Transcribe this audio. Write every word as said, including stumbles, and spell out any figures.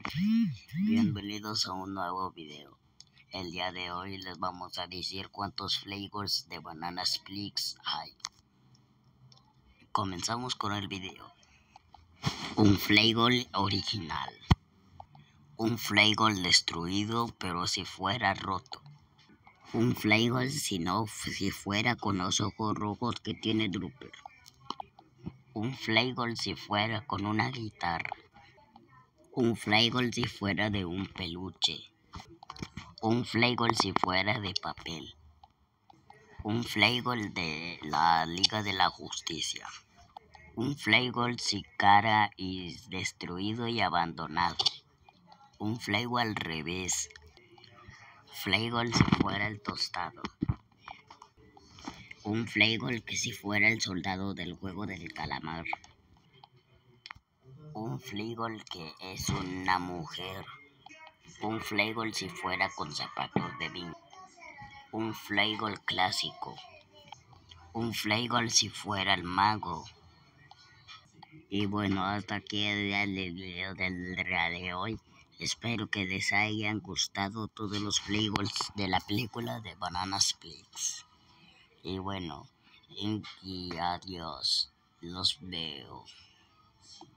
Bienvenidos a un nuevo video. El día de hoy les vamos a decir cuántos flavors de Banana Splits hay. Comenzamos con el video. Un flavor original. Un flavor destruido pero si fuera roto. Un flavor si no si fuera con los ojos rojos que tiene Drupper. Un flavor si fuera con una guitarra. Un flavor si fuera de un peluche. Un flavor si fuera de papel. Un flavor de la Liga de la Justicia. Un flavor si cara y destruido y abandonado. Un flavor al revés. Flavor si fuera el tostado. Un flavor que si fuera el soldado del juego del calamar. Un flavor que es una mujer. Un flavor si fuera con zapatos de vino. Un flavor clásico. Un flavor si fuera el mago. Y bueno, hasta aquí el video del día de hoy. Espero que les hayan gustado todos los flavors de la película de Banana Splits. Y bueno, y adiós. Los veo.